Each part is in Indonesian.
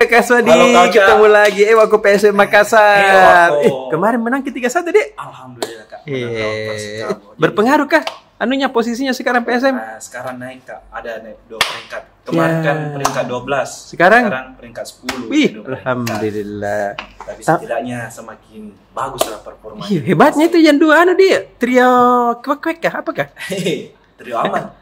Kak Swadi, ketemu lagi. Aku PSM Makassar. Kemarin menang ke-3-1, Dek. Alhamdulillah, Kak. Berpengaruh kah anunya posisinya sekarang PSM? Sekarang naik, Kak. Ada naik 2 peringkat. Kemarin kan peringkat 12. Sekarang peringkat 10. Wih, alhamdulillah. Tapi setidaknya semakin bagus lah performanya. Iya, hebatnya itu yang dua dia. Trio kwek-kwek kah? Apakah? Trio aman.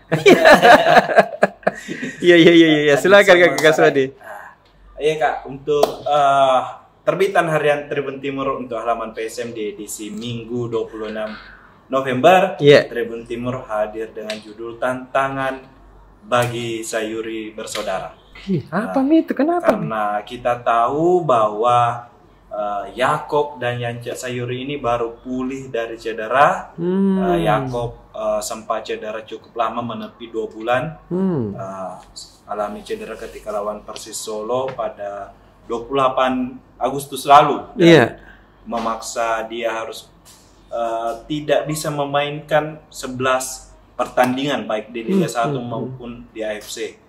Iya. Silakan Kak Swadi. Iya, Kak, untuk terbitan harian Tribun Timur untuk halaman PSM di edisi Minggu 26 November, Tribun Timur hadir dengan judul Tantangan bagi Sayuri Bersaudara. Apa itu? Kenapa? Karena kita tahu bahwa Yakob dan Yance Sayuri ini baru pulih dari cedera. Yakob sempat cedera cukup lama, menepi 2 bulan. Alami cedera ketika lawan Persis Solo pada 28 Agustus lalu. Memaksa dia harus tidak bisa memainkan 11 pertandingan baik di Liga 1 maupun di AFC.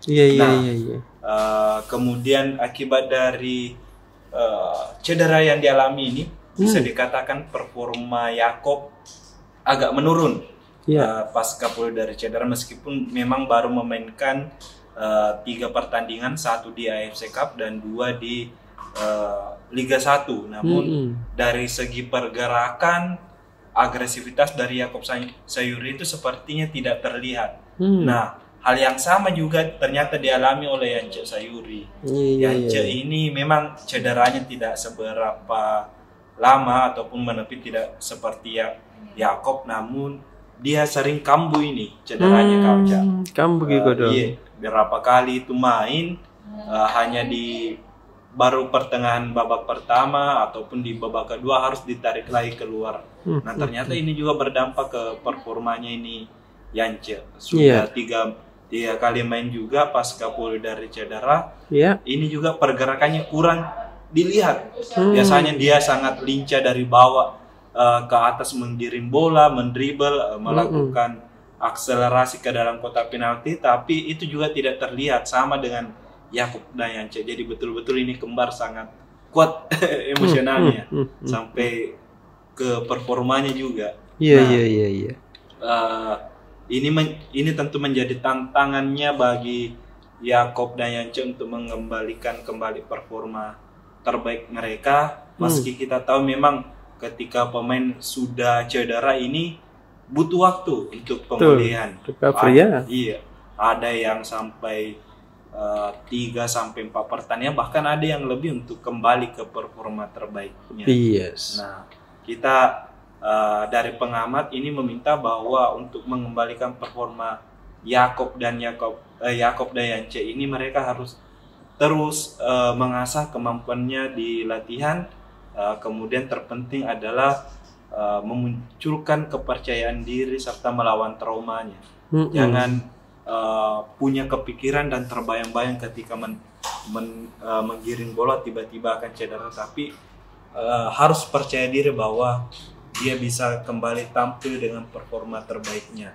Kemudian akibat dari cedera yang dialami ini bisa dikatakan performa Yakob agak menurun pasca pulih dari cedera, meskipun memang baru memainkan 3 pertandingan, 1 di AFC Cup dan 2 di Liga 1. Namun dari segi pergerakan, agresivitas dari Yakob Sayuri itu sepertinya tidak terlihat. Nah, hal yang sama juga ternyata dialami oleh Yance Sayuri. Yance ini memang cederanya tidak seberapa lama ataupun menepi, tidak seperti Yakob, namun dia sering kambuh ini cederanya, Kak. Kambuh gitu dong. Berapa kali itu main hanya di baru pertengahan babak pertama ataupun di babak kedua harus ditarik lagi keluar. Nah, ternyata ini juga berdampak ke performanya ini Yance. Sudah 3 kali main juga pasca pulih dari cedera. Ini juga pergerakannya kurang dilihat. Biasanya dia sangat lincah dari bawah ke atas, menggiring bola, mendribble, melakukan akselerasi ke dalam kotak penalti, tapi itu juga tidak terlihat, sama dengan Yakob dan Yance. Jadi betul-betul ini kembar sangat kuat emosionalnya sampai ke performanya juga. Ini tentu menjadi tantangannya bagi Yakob dan Yance untuk mengembalikan kembali performa terbaik mereka. Meski kita tahu memang ketika pemain sudah cedera ini butuh waktu untuk pemulihan. Ada yang sampai 3-4 pertandingan, bahkan ada yang lebih untuk kembali ke performa terbaiknya. Nah, kita dari pengamat ini meminta bahwa untuk mengembalikan performa Yakob dan Yance ini, mereka harus terus mengasah kemampuannya di latihan. Kemudian terpenting adalah memunculkan kepercayaan diri serta melawan traumanya. Jangan punya kepikiran dan terbayang-bayang ketika menggiring bola tiba-tiba akan cedera, tapi harus percaya diri bahwa dia bisa kembali tampil dengan performa terbaiknya.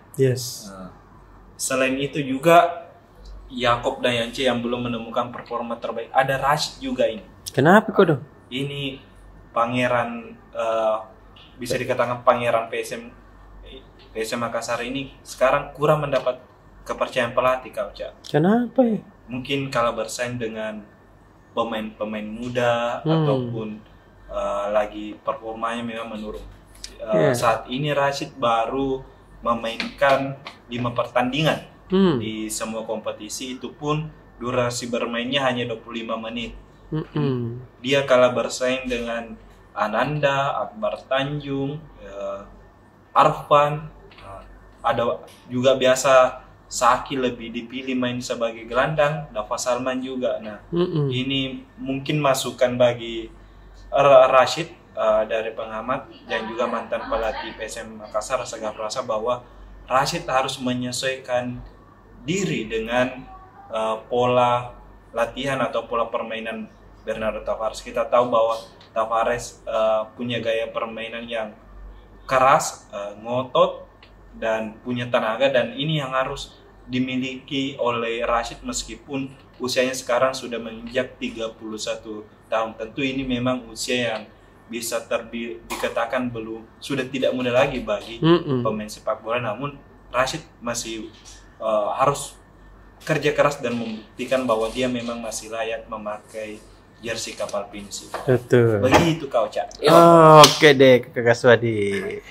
Selain itu juga Yakob dan Yance yang belum menemukan performa terbaik, ada Rashid juga ini. Kenapa kok dong? Ini pangeran, bisa dikatakan pangeran PSM Makassar ini sekarang kurang mendapat kepercayaan pelatih, Kak Uca. Kenapa ya? Mungkin kalau bersaing dengan pemain-pemain muda ataupun lagi performanya memang menurun. Saat ini Rashid baru memainkan 5 pertandingan di semua kompetisi, itu pun durasi bermainnya hanya 25 menit. Dia kalah bersaing dengan Ananda, Akbar Tanjung, Arfan, ada juga biasa Saki lebih dipilih main sebagai gelandang, Dava Salman juga. Nah, ini mungkin masukan bagi Rashid dari pengamat dan juga mantan pelatih PSM Makassar, Sagaf Rasa, bahwa Rashid harus menyesuaikan diri dengan pola latihan atau pola permainan Bernardo Tavares. Kita tahu bahwa Tavares punya gaya permainan yang keras, ngotot, dan punya tenaga, dan ini yang harus dimiliki oleh Rashid meskipun usianya sekarang sudah menginjak 31 tahun. Tentu ini memang usia yang bisa dikatakan sudah tidak muda lagi bagi pemain sepak bola. Namun Rashid masih harus kerja keras dan membuktikan bahwa dia memang masih layak memakai jersey Kapal Pinisi. Betul. Begitu kau, Cak. Oke deh, Kakak Swadi.